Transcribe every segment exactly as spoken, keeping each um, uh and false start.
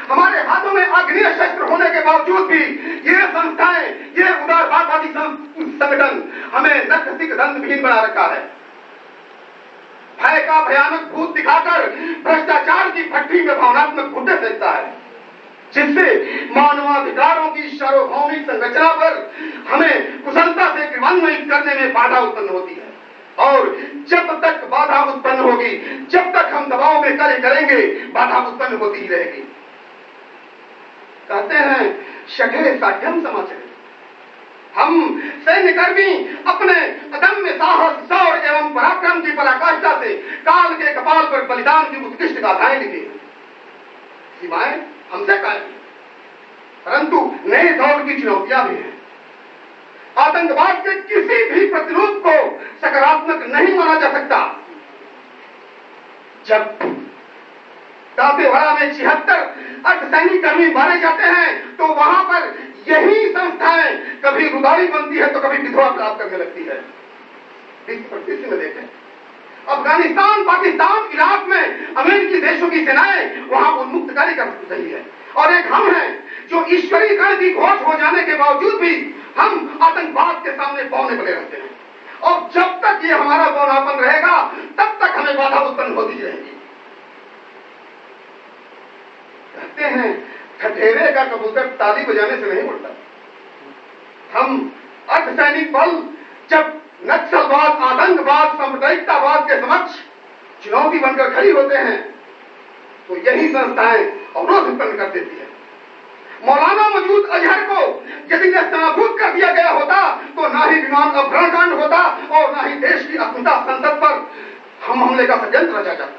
हमारे हाथों में आग्नेय शस्त्र होने के बावजूद भी ये संस्थाएं, ये उदारवादी संगठन हमें नक्सिक दंडहीन बना रखा है। भय का भयानक भूत दिखाकर भ्रष्टाचार की भट्टी में भावनात्मक भुट्टे फेंकता है, जिससे मानवाधिकारों की सार्वभौमिक संरचना पर हमें कुशलता से क्रियान्वित करने में बाधा उत्पन्न होती है। और जब तक बाधा उत्पन्न होगी, जब तक हम दबाव में कार्य करेंगे, बाधा उत्पन्न होती ही रहेगी। कहते हैं शठे साध्यम समाचरे। हम सैन्यकर्मी अपने अदम्य साहस, शौर्य एवं पराक्रम की पराकाष्ठा से काल के कपाल पर बलिदान की उत्कृष्ट गाथाएं लिखी। सीमाएं हमसे कायम, परंतु नए दौर की चुनौतियां भी हैं। आतंकवाद के किसी भी प्रतिरूप को सकारात्मक नहीं माना जा सकता। जब दांतेवाड़ा में छिहत्तर अर्धसैनिक कर्मी मारे जाते हैं तो वहां पर यही संस्थाएं कभी रुदारी बनती है तो कभी विधवा प्राप्त करने लगती है। विश्व में देखें, अफगानिस्तान, पाकिस्तान, इराक में अमेरिकी देशों की सेनाएं वहां उन्मुक्तकारी कर रही है, और एक हम हैं जो ईश्वरीकरण की घोष हो जाने के बावजूद भी हम आतंकवाद के सामने बौने बने रहते हैं। और जब तक ये हमारा बौनापन रहेगा तब तक हमें बाधा उत्पन्न होती रहेगी। कहते हैं ठठेरे का कबूतर ताली बजाने से नहीं उड़ता। हम अर्धसैनिक बल जब नक्सलवाद, आतंकवाद, सांप्रदायिकतावाद के समक्ष चुनौती बनकर खड़ी होते हैं तो यही संस्थाएं अवरोध उत्पन्न कर देती है। मौलाना मौजूद अजहर को यदि नेस्तनाबूद कर दिया गया होता तो ना ही विमान अपहरण कांड होता और ना ही देश की अस्मिता संसद पर हम हमले का षड्यंत्र रचा जाता।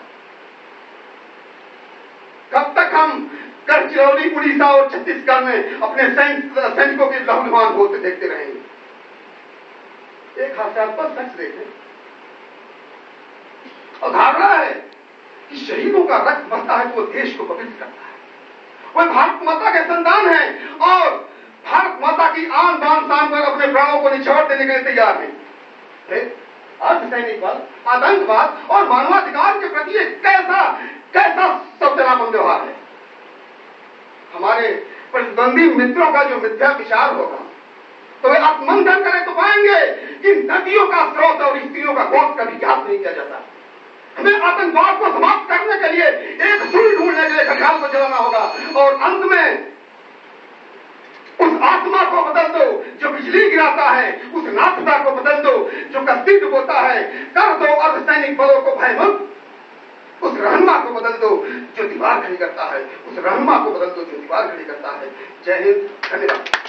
कब तक हम गढ़चिरौली, उड़ीसा और छत्तीसगढ़ में अपने सैनिकों के लहूलुहान होते देखते रहेंगे? एक हास्यास्पद सच देखें, अवधारणा है कि शहीदों का रक्त बहता है तो वो देश को पवित्र करता है। वह भारत माता के संतान है और भारत माता की आन बान शान पर अपने प्राणों को निछावर देने के लिए तैयार है। अर्धसैनिक बल, आतंकवाद और मानवाधिकार के प्रति एक कैसा कैसा सौजन्यपूर्ण व्यवहार है। हमारे प्रतिद्वंदी मित्रों का जो मिथ्या विचार होगा तो वे आत्मंथन करें तो पाएंगे कि नदियों का स्रोत और स्त्रियों का गोद कभी ज्ञात नहीं किया जाता। हमें आतंकवाद को समाप्त करने के लिए एक सुई ढूंढने के लिए खटाल को चलाना होगा, और अंत में उस आत्मा को बदल दो जो बिजली गिराता है, उस नाथता को बदल दो जो कश्ती डुबोता है, कर दो अर्धसैनिक बलों को भयमुक्त, उस रहनुमा को बदल दो जो दीवार खड़ी करता है, उस रहनुमा को बदल दो जो दीवार खड़ी करता है। जय हिंद, धन्यवाद।